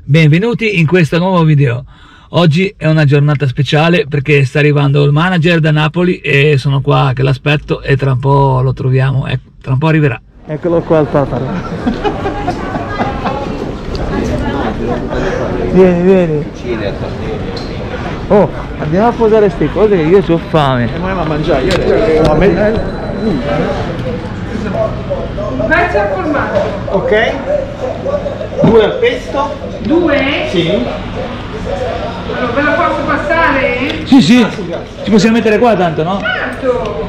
Benvenuti in questo nuovo video. Oggi è una giornata speciale perché sta arrivando il manager da Napoli e sono qua che l'aspetto e tra un po' lo troviamo, tra un po' arriverà. Eccolo qua il paparo. Vieni. Oh, andiamo a posare queste cose che io ho fame. E a mangiare, Verso al formaggio. Ok. 2 al pesto. 2? Sì. Allora, ve la posso passare? Sì, ci possiamo mettere qua tanto, no? Certo.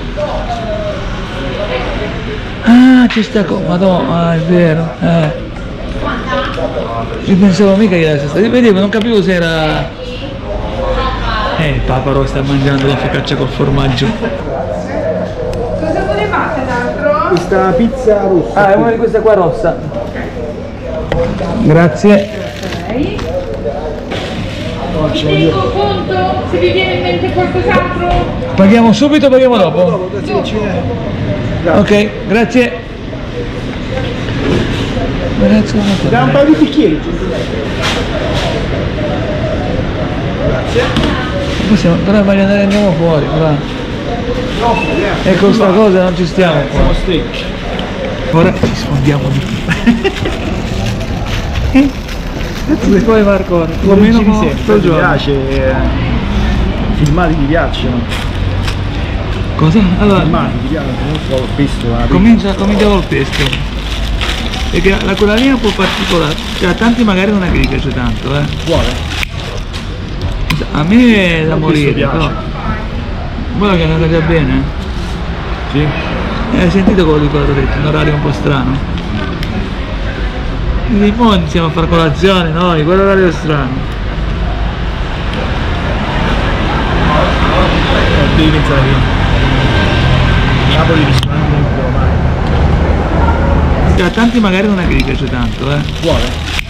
Ah, ci sta qua, madonna, è vero, Io pensavo mica che era stato, vedevo, non capivo se era... il paparo sta mangiando la focaccia col formaggio. Cosa volevate d'altro? Questa pizza rossa. Ah, è una di queste qua rossa. Grazie. Ok. Vi tengo conto se vi viene in mente qualcos'altro? Paghiamo subito o paghiamo dopo? Dopo, grazie. Ok, grazie. Da un paio di bicchieri. Grazie. Possiamo, però voglio andare, andiamo fuori, va. No, E con sta cosa non ci stiamo qua. siamo stecchi. Ora ci sfondiamo di più. Cazzo poi Marco, più o meno mi sto ti giorno. piace, i filmati ti piacciono. Cosa? Allora, Filmati ti piacciono, non so, il pesto. comincia col pesto. Perché quella lì è un po' particolare. Cioè, a tanti magari non è che gli piace tanto, Buone. A me è da Il morire, pesto piace. però. Guarda che è andata già bene. Sì. Hai sentito quello di quello detto, un orario un po' strano. Quindi poi iniziamo a fare colazione noi, quell'orario è strano. Devi pensare io. Napoli ristorante non trovo mai. Cioè, a tanti magari non è che gli piace tanto, Buone.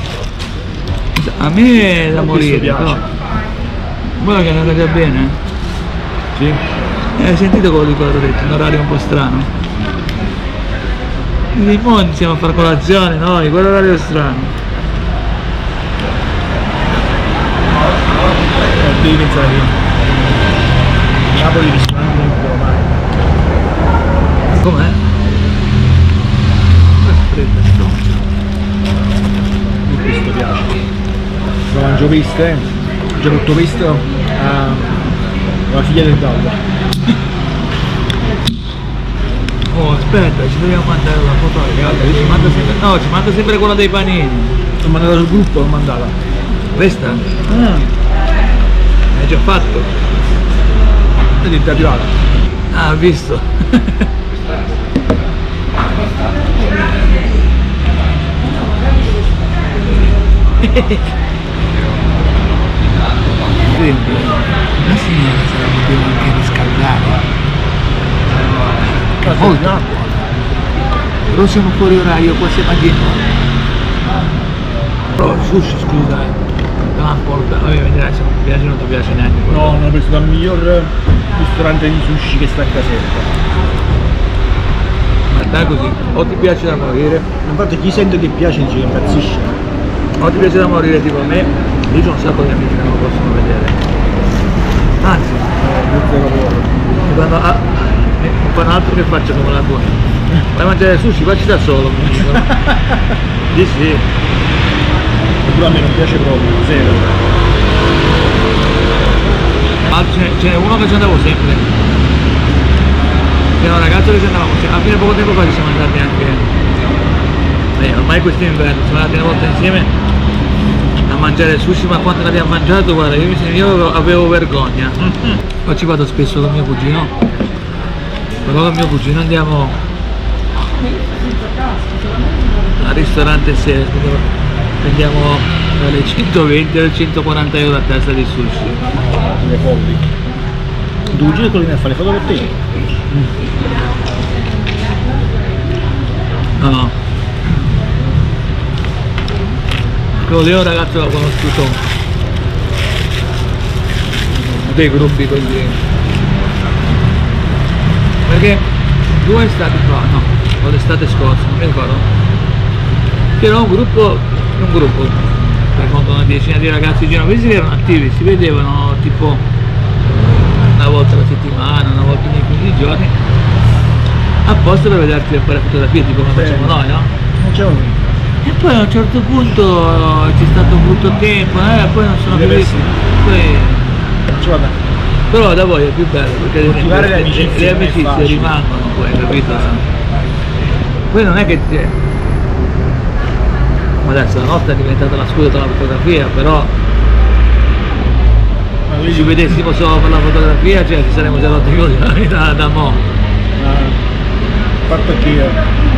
A me è da Il morire, pesto però. piace. Guarda che è andata già bene. Sì. Hai sentito quello di quello detto, un orario un po' strano. Quindi poi iniziamo a fare colazione noi, quell'orario è strano. Devi pensare io. Napoli ristorante non trovo mai. Com'è? Fredda, Il pesto piace. Lo mangio peste, già tutto pesto la figlia del gallo. Oh, aspetta, ci dobbiamo mandare la foto al gallo. Ci manda sempre quella dei panini. L'ho mandata sul gruppo, l'ho mandata. Questa? Hai già fatto? Vedi, ti è arrivata. Ah, ho visto. Senti, la signora se la poteva anche riscaldare. Che molto buona. Però siamo fuori orario, qua siamo a Genova. Però il sushi, scusa, te l'hanno portato. Vabbè, vedrai se non ti piace non ti piace neanche quello. No, non ho preso dal miglior ristorante di sushi che sta a Caserta. Ma dai così, o ti piace da morire, Infatti chi sente che piace dice che impazzisce. o ti piace da morire tipo a me. Io ho un sacco di amici che non lo possono vedere. Anzi, quando fanno altro che faccio come la tua. Vai a mangiare sushi, facci da solo. Sì, sì. Pure a me non piace proprio, zero. Ma ce n'è uno che ci andavo sempre. C'era un ragazzo che ci andavamo sempre. A fine poco tempo fa ci siamo andati anche. Ormai questo inverno, siamo andati una volta insieme a mangiare sushi, ma quando l'abbiamo mangiato, guarda, io avevo vergogna. Poi ci vado spesso con mio cugino. Però con mio cugino andiamo al ristorante sera, prendiamo dalle 120 alle 140 euro a testa di sushi. Le folli. Tu giri con a fare le foto per te? No. Quello lì è un ragazzo che ho conosciuto dei gruppi così. Perché 2 estati fa, no, o l'estate scorsa, non mi ricordo. C'era un gruppo per conto una decina di ragazzi genovesi che erano attivi, si vedevano tipo una volta alla settimana, una volta ogni 15 giorni, apposta per vederti e fare fotografie, tipo come facciamo noi, no? Non c'è un... E poi a un certo punto c'è stato brutto tempo, poi non sono più lì, poi... Non ci vado. Però da voi è più bello perché Coltivare le amicizie non è amicizie facile. rimangono poi, capito? Poi non è che ma adesso la nostra è diventata la scusa della fotografia, però se ci vedessimo solo per la fotografia, cioè ci saremmo già rotti da mo'. Il fatto è che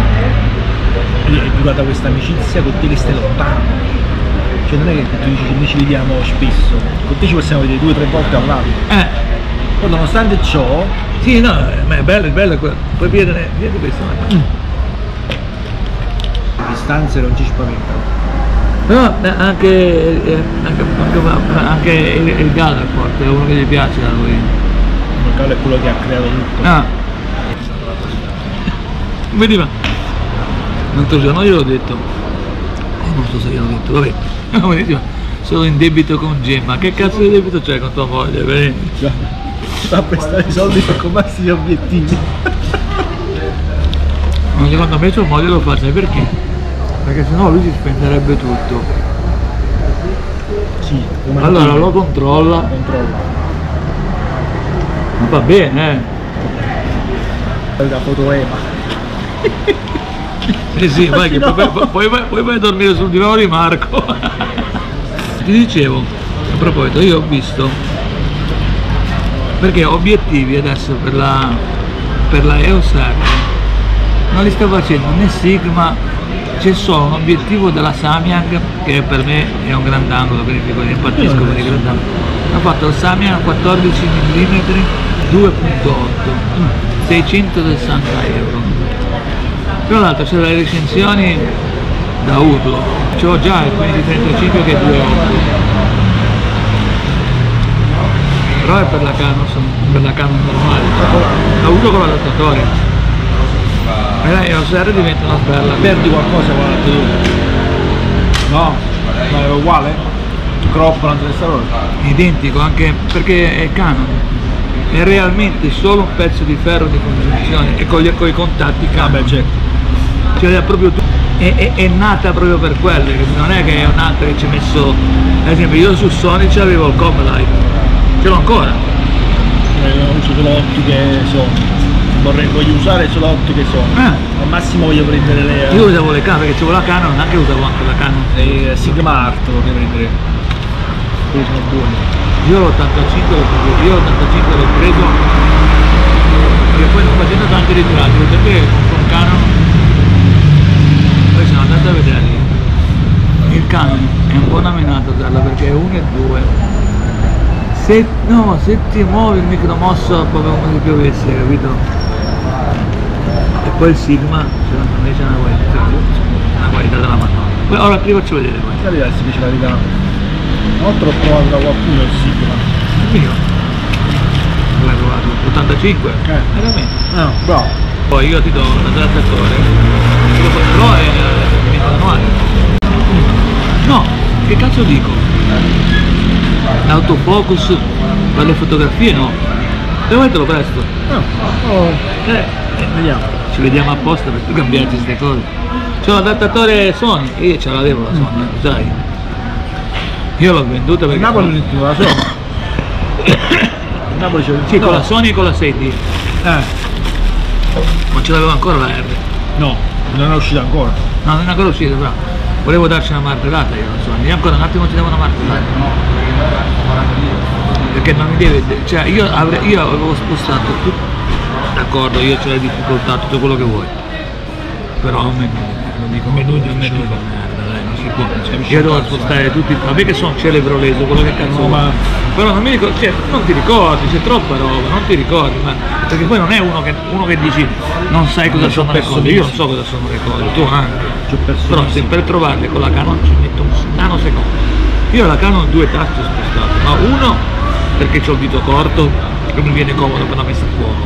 è durata questa amicizia con te che stai lontano. Cioè non è che tu dici noi ci vediamo spesso, con te ci possiamo vedere 2 o 3 volte all'anno. Poi nonostante ciò... Sì, no, ma è bello quello. Poi vedi questo. Le distanze non ci spaventano. Però anche il Gallo è forte, è uno che gli piace a lui. Il Gallo è quello che ha creato tutto. Vedi, ma l'altro giorno io l'ho detto, non so se io l'ho detto, vabbè, sono in debito con Gemma. Che cazzo di debito c'è con tua moglie? Vedi? Va a prestare i soldi per comparsi gli obiettivi. Ma secondo me sua moglie lo fa, sai perché? Perché sennò lui si spenderebbe tutto. Sì, Allora lo controlla. Ma va bene, La fotoema. sì, vai, che poi vai a dormire sul divano di Marco. Ti dicevo, a proposito, io ho visto, perché obiettivi adesso per la EOS R non li sta facendo né Sigma, c'è solo un obiettivo della Samyang che per me è un grandangolo, quindi impazzisco per i grandangoli. Ha fatto il Samyang 14 mm 2.8, 660 euro. Tra l'altro c'è le recensioni da Udo, c'ho già il 1535 che è 2.8, però è per la Canon normale, da Udo con l'adattatore. E la EOS R diventa una bella. Perdi qualcosa con l'altro due? No? Ma è uguale? Crop l'altro restaurante? Identico, anche perché è Canon, è realmente solo un pezzo di ferro di congiunzione e con i contatti Canon. Vabbè, certo. Cioè proprio è nata proprio per quello, non è che è un'altra che ci ha messo, ad esempio io su Sony c'avevo il Cobb Light, ce l'ho ancora. Uso solo ottiche Sony. Voglio usare solo ottiche Sony. Al massimo voglio prendere le... Io usavo le Canon perché c'avevo la Canon, anche usavo anche la Canon. Le Sigma Art voglio prendere. Quelli sono buoni. Io l'85 l'ho preso e poi non facendo tanti ritratti, perché con Canon poi sono andato a vedere. Il Canon è un po' una menata usarla perché è 1 e 2. Se ti muovi il micromosso proprio come se piovesse, capito? E poi il Sigma, secondo me c'è una qualità della Madonna. Poi ora ti faccio vedere poi. Capita si dice la verità. Non l'ho provato da qualcuno il Sigma. Io l'hai provato? 85? Veramente? No, bravo. Poi io ti do un adattatore, però è manuale. No, che cazzo dico? L'autofocus per le fotografie no. E poi te lo presto. Vediamo. Ci vediamo apposta per cambiarci queste cose. C'ho l'adattatore Sony, e io ce l'avevo la Sony, sai. Io l'ho venduta perché... Napoli non la Sony. Napoli c'è... Sì, con la Sony e con la 6D. Ma ce l'avevo ancora la R. No, non è uscita ancora. No, non è ancora uscita, però. Volevo darci una martellata io, non so. Io ancora un attimo ci devo una martellata. Perché non mi deve. Cioè io avevo spostato tutto. D'accordo, io ho le difficoltà, tutto quello che vuoi. Però lo dico, menù di merda, dai, non si può. Io devo spostare tutti. Vabbè che sono celebroleso, quello che cazzo. No, ma... Però non mi ricordo, cioè, non ti ricordi, c'è troppa roba, non ti ricordi, ma perché poi non è uno che dici non sai cosa sono le cose, io non so cosa sono le cose, tu anche. Però se per trovarle con la Canon ci metto un nanosecondo. Io la Canon 2 tasti ho spostato, ma uno perché c'ho il dito corto che mi viene comodo per la messa a fuoco.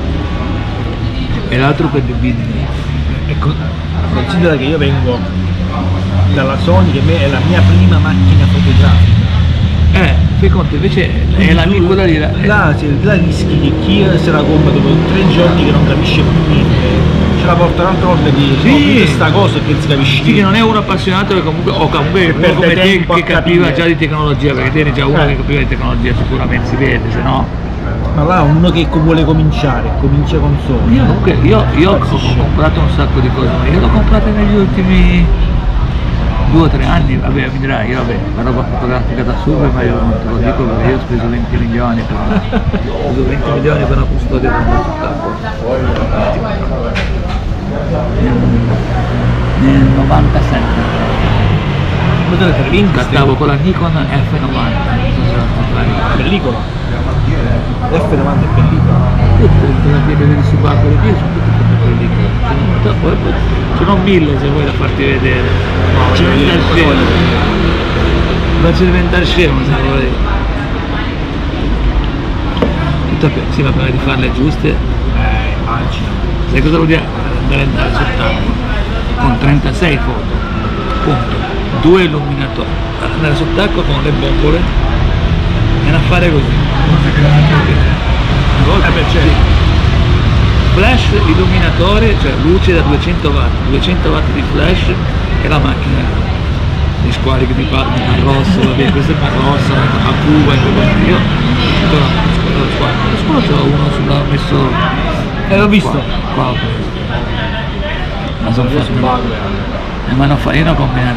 E l'altro per il video. Ecco, considera che io vengo dalla Sony, che è la mia prima macchina fotografica. Fai conto, invece è l'amico da lì. Là rischi che chi se la compra dopo 3 giorni che non capisce più niente, ce la porta un'altra volta di questa cosa che si capisce. Sì, che non è uno appassionato che comunque, o comunque perde come te tempo che a capiva capire. già di tecnologia, perché te eri già uno che capiva di tecnologia, sicuramente si vede, se no. Ma là uno che vuole cominciare, comincia con Sony. Io ho comprato un sacco di cose, ma io l'ho comprate negli ultimi 2 o 3 anni, vabbè, mi dirai, io la roba fotografica da super, ma io non te lo dico perché io ho speso 20 milioni per una custodia per un sott'acqua. Nel 97 scattavo con la Nikon F90. Pellicola. F90 è pellicola. La vedere subacqueo le vie sono tutte fatte pellicola. Sono 1000 se vuoi da farti vedere. No, faccio diventare scemo se vuoi. Sì, ma prima di farle giuste. Immagino. Sai cosa vuol dire andare sott'acqua? Con 36 foto, punto. 2 illuminatori. Andare sott'acqua con le bombole e a fare così. Flash illuminatore, cioè luce da 200 watt, 200 watt di flash e la macchina di squali che mi parlano, ma rosso, vabbè, questa è rossa, a cuba e così. Io lo squalo c'era uno sulla messo. L'ho visto. Qua. Ma sono fatto. Ma non fa, io non ho combinato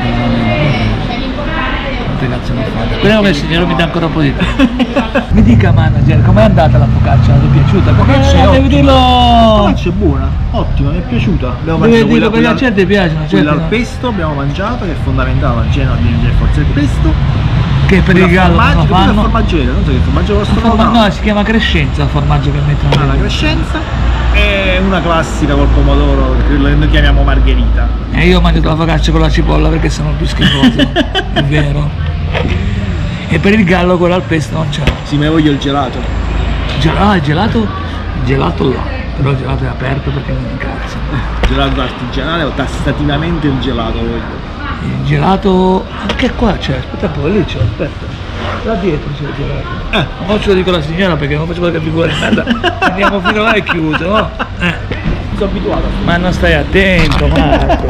quante cazzo non fa. Speriamo che il signore mi dà ancora un po' di tempo. Mi dica manager, com'è andata la focaccia? Ti è piaciuta? Devi dirlo! La focaccia è buona, ottima, mi è piaciuta. Abbiamo mangiato Devi dirlo perché a gente piace, quella al pesto abbiamo mangiato, che è fondamentale, a Genova di mangiare forse il pesto. Che per il gallo non lo fanno. Il formaggero, non so che formaggio vostro no, si chiama crescenza il formaggio che mettono. La crescenza è una classica col pomodoro, che noi chiamiamo margherita. E io ho mangiato la focaccia con la cipolla perché sono più schifoso, è vero. E per il gallo quello al pesto non c'è. Sì, ma io voglio il gelato. Il gelato là, però il gelato è aperto perché non incazza. Gelato artigianale o tassativamente il gelato voglio. Il gelato anche qua c'è, aspetta un po', lì c'è, aspetta. Là dietro c'è il gelato. Non ce lo dico alla signora perché non faccio qualche figura di merda. Andiamo fino là e chiuso, no? Sono abituato. Ma non stai attento, Marco.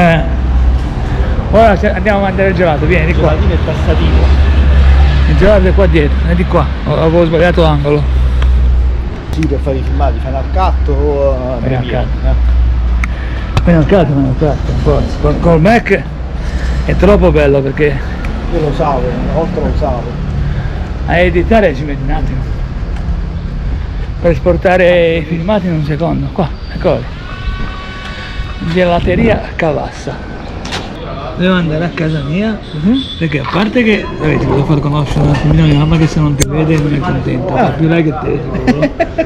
Ora andiamo a mangiare il gelato, vieni di qua. Il gelatino è tassativo. Il gelato è qua dietro, è di qua. Avevo sbagliato angolo. Sì, per fare i filmati, Final Cut o Premiere. Final Cut, col Mac è troppo bello perché io lo usavo, una volta lo usavo. a editare ci metti un attimo, per esportare i filmati in un secondo. Qua, eccoli, gelateria Cavassa. Devo andare a casa mia perché a parte che ti voglio far conoscere un attimino mia mamma, che se non ti vede non è contenta, più lei che te.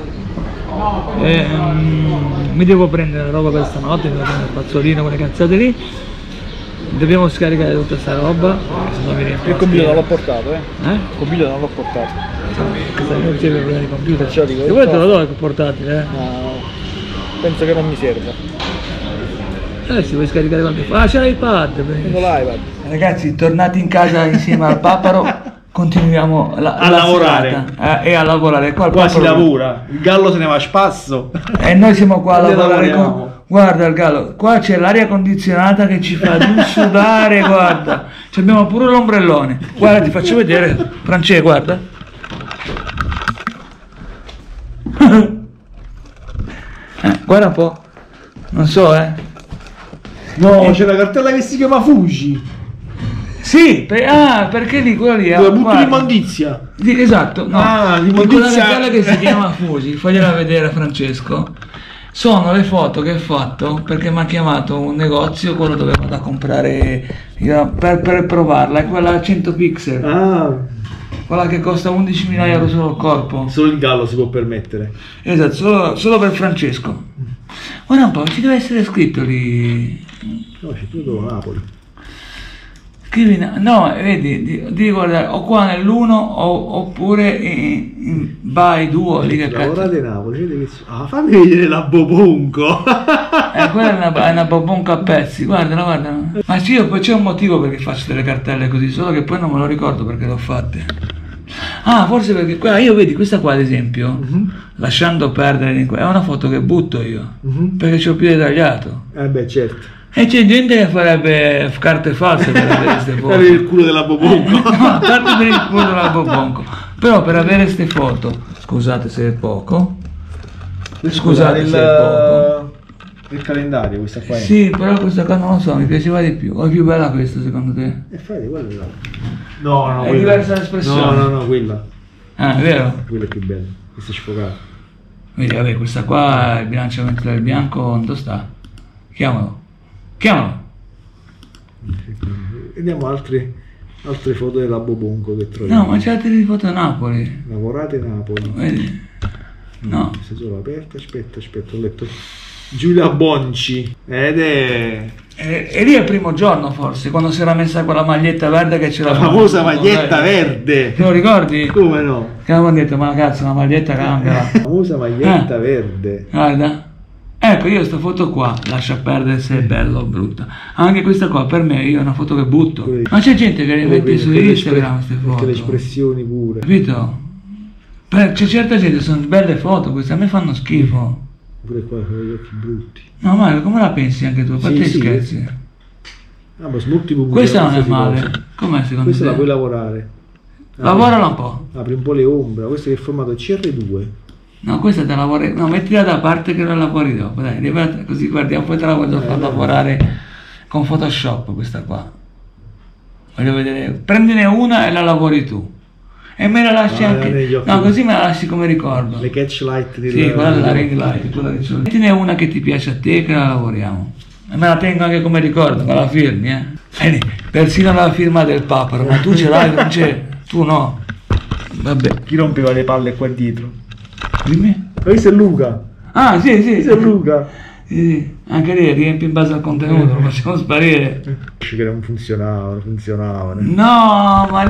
Mi devo prendere la roba per stanotte, mi devo prendere il spazzolino, quelle cazzate lì. Dobbiamo scaricare tutta sta roba, se no mi riempio. Il computer non l'ho portato, Il computer non l'ho portato. Non c'è problema di computer. Cioè, dico, se vuoi te lo do il portatile, No, penso che non mi serve. Se vuoi scaricare qualche. Ah, c'è l'iPad! Prendo l'iPad. Ragazzi, tornati in casa insieme al paparo, continuiamo a lavorare. E a lavorare. Qua si lavora, il gallo se ne va a spasso. E noi siamo qua a lavorare. Lavoriamo. Guarda il gallo, qua c'è l'aria condizionata che ci fa di sudare, guarda. Abbiamo pure l'ombrellone. Guarda, ti faccio vedere. Francesco, guarda. Guarda un po'. Non so, No, c'è una cartella che si chiama Fuji. Sì, perché lì, quella lì dove butti l'immondizia. Esatto, no. L'immondizia. Quella cartella che si chiama Fuji, fagliela vedere a Francesco. Sono le foto che ho fatto perché mi ha chiamato un negozio, quello dove vado a comprare per provarla, è quella a 100 pixel. Quella che costa 11.000 euro solo il corpo. Solo il gallo si può permettere. Esatto, solo per Francesco. Guarda un po', ci deve essere scritto lì. No, c'è tutto Napoli. Scrivi, no, vedi, devi guardare o qua nell'1 oppure in by duo lì che cazzo. Lavorate Napoli, fammi vedere la Bobonco. Quella è una bobonca a pezzi, guardala. Ma sì, poi c'è un motivo perché faccio delle cartelle così, solo che poi non me lo ricordo perché l'ho fatte. Ah, forse perché qua, io vedi questa qua ad esempio, lasciando perdere, è una foto che butto io, perché c'ho più dettagliato. Beh, certo. E c'è gente che farebbe carte false per avere queste foto. Per il culo della Bobonco. No, a parte per il culo della Bobonco. Però per avere queste foto, scusate se è poco. Scusate se è poco. Il calendario, questa qua è. Sì, però questa qua non lo so, mi piaceva di più. O è più bella questa secondo te? Fai quella là. No, È quella. diversa l'espressione. No, quella. Ah, è vero? Quella è più bella. Questa è sfocata. Vedi, vabbè, questa qua, il bilanciamento del bianco, dove sta? Chiamalo. Vediamo altre foto della Bobonco che troviamo. No, ma c'è altre foto a Napoli. Lavorate Napoli. Vedi? No. Questa sono aperta, aspetta, ho letto. Giulia Bonci. Ed è... E lì è il primo giorno forse, quando si era messa quella maglietta verde che c'era. La famosa maglietta verde. Te lo ricordi? Come no? Che avevamo detto, ma cazzo, la maglietta cambia. La famosa maglietta verde. Guarda. Ecco, io sta foto qua, lascia perdere se è bella o brutta. Anche questa qua, per me, io è una foto che butto. Ma c'è gente che le mette su Instagram queste foto. Anche le espressioni pure. Capito? C'è certa gente, sono belle foto, queste a me fanno schifo. Pure qua con gli occhi brutti. No, Mario, come la pensi anche tu? A parte scherzi. Ah, ma molti Questa non è male. Com'è secondo questa te? la puoi lavorare. Lavorala un po'. Apri un po' le ombre. Questo che è formato CR2. No, questa te la lavori. No, mettila da parte che la lavori dopo. Dai, così guardiamo, poi te la voglio far lavorare con Photoshop questa qua. Voglio vedere. Prendine una e la lavori tu. E me la lasci anche. No, così me la lasci come ricordo. Le catch light di Sì, quella della ring light, quella che c'ho. Mettine una che ti piace a te che la lavoriamo. E me la tengo anche come ricordo, me la firmi, Vedi, persino la firma del papero, ma tu ce l'hai, non c'è. Tu no. Vabbè. Chi rompeva le palle qua dietro? Dimmi. Ma questo è Luca. Ah, sì. Questo è Luca. Sì. Anche lì riempi in base al contenuto, lo facciamo sparire. Che non funzionava. No, ma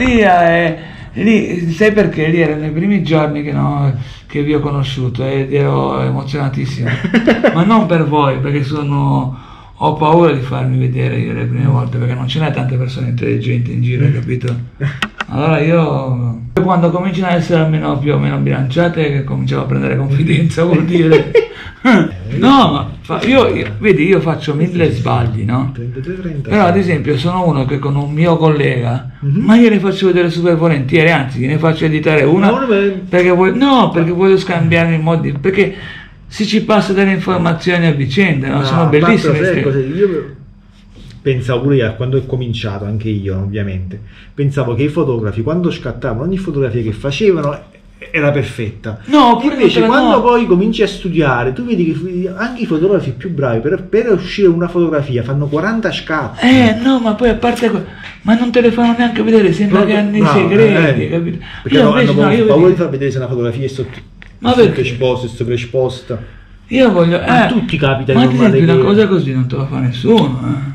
lì, sai perché? Lì erano i primi giorni che vi ho conosciuto ed ero emozionatissimo. Ma non per voi, perché ho paura di farmi vedere io le prime volte, perché non ce n'è tante persone intelligenti in giro, capito? Allora io quando cominciano ad essere almeno più o meno bilanciate, che cominciavo a prendere confidenza, vuol dire. No, ma io faccio 1000 sbagli, no? 33-30. Però ad esempio sono uno che con un mio collega, ma gliene faccio vedere super volentieri, anzi gliene faccio editare una perché voglio scambiare i modi, perché si ci passa delle informazioni a vicenda, no? Sono bellissime. Io pensavo pure quando ho cominciato, anche io ovviamente, pensavo che i fotografi quando scattavano ogni fotografia che facevano era perfetta. No, invece quando poi cominci a studiare, tu vedi che anche i fotografi più bravi per uscire una fotografia fanno 40 scatti. No, ma poi a parte ma non te le fanno neanche vedere, sembra che hanno i segreti, capito? Perché hanno paura di far vedere se una fotografia è sottoesposta, sovraesposta. Io voglio. A tutti capita ma una cosa così non te la fa nessuno.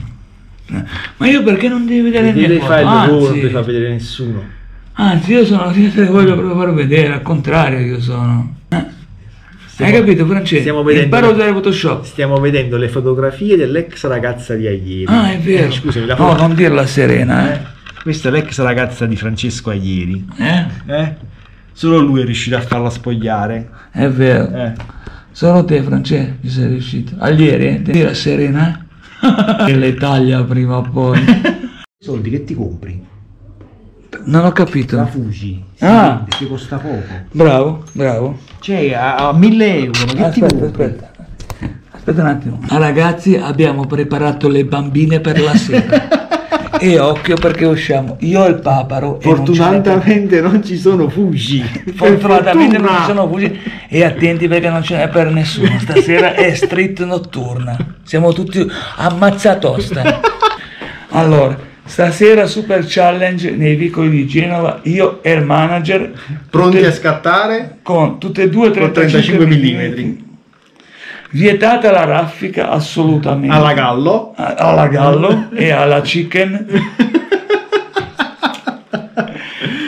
Ma io perché non devi vedere niente? Non devi far vedere nessuno. Anzi, io voglio proprio far vedere, al contrario io sono. Hai capito, Francesco? Imparo a usare Photoshop. Stiamo vedendo le fotografie dell'ex ragazza di ieri. Ah, è vero. Scusami, no, non dirla serena, Questa è l'ex ragazza di Francesco ieri. Eh? Solo lui è riuscito a farla spogliare. È vero. Solo te, Francesco, ci sei riuscito. Ieri, dirla serena, che le taglia prima o poi. Soldi che ti compri? Non ho capito. La Fuji. Ti costa poco. Bravo. Cioè a 1000 euro. Aspetta un attimo. Ragazzi, abbiamo preparato le bambine per la sera. E occhio perché usciamo io e il paparo. Fortunatamente non ci sono Fuji. Fortunatamente non ci sono Fuji. E attenti perché non ce n'è per nessuno. Stasera è street notturna. Siamo tutti ammazzatosta. Allora. Stasera super challenge nei vicoli di Genova, io e il manager pronti a scattare con tutte e due 35 mm. Vietata la raffica assolutamente alla gallo e alla chicken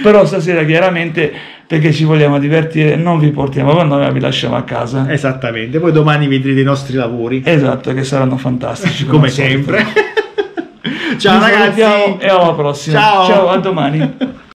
Però stasera chiaramente, perché ci vogliamo divertire, non vi portiamo con noi, ma vi lasciamo a casa. Esattamente, poi domani vedrete i nostri lavori. Esatto, che saranno fantastici. Come al solito. sempre. Ciao Vi ragazzi. salutiamo e alla prossima. Ciao. Ciao, a domani.